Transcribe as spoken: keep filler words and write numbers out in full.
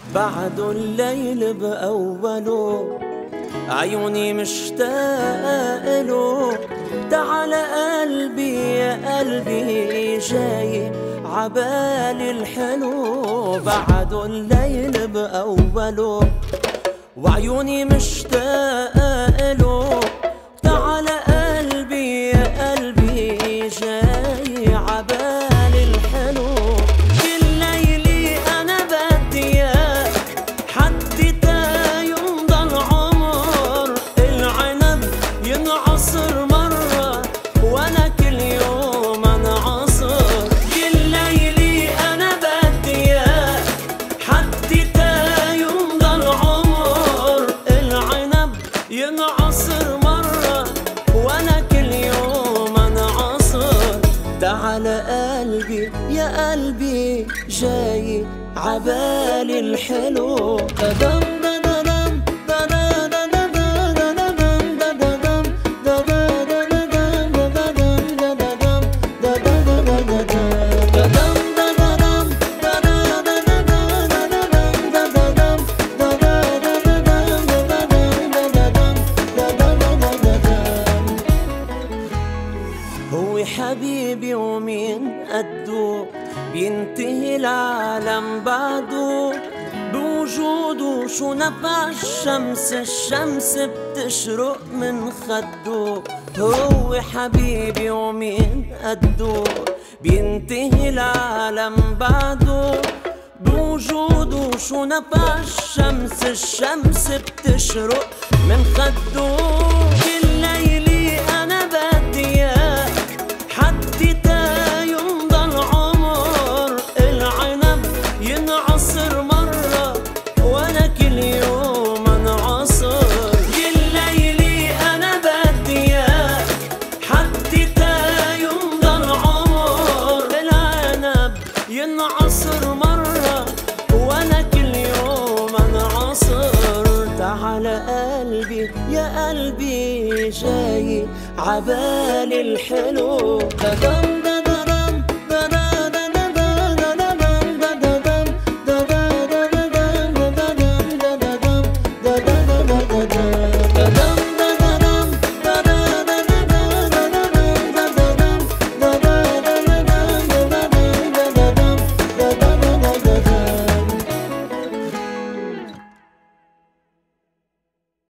بعد الليل بأوله، عيوني مشتاقة له. تعال قلبي يا قلبي جاي عبالي الحلو، بعد الليل بأوله وعيوني مشتاقة له. تعال قلبي يا قلبي جاي عبالي الحلو. كل ليلي أنا بدي إياك حتى تا يمضى العمر، العنب ينعصر مرة وأنا كل يوم أنعصر. كل ليلي أنا بدي إياك حتى تا يمضى العمر، العنب ينعصر مرة وأنا كل يوم أنعصر. تعال قلبي يا قلبي جاي عبالي الحلو. هو حبيبي ومين قدو، بينتهي العالم بعده بوجوده. شو نفع الشمس، الشمس بتشرق من خده. هو حبيبي ومين قدو، بينتهي العالم بعده بوجوده. شو نفع الشمس، الشمس بتشرق من خده. كل ليلي أنا بدي إياك حتى تا يمضى العمر، العنب ينعصر مرة وأنا كل يوم أنعصر. كل ليلي أنا بدي إياك حتى تا يمضى العمر، العنب ينعصر مرة وأنا كل يوم أنعصر. تعال قلبي يا قلبي جاي عبالي الحلو.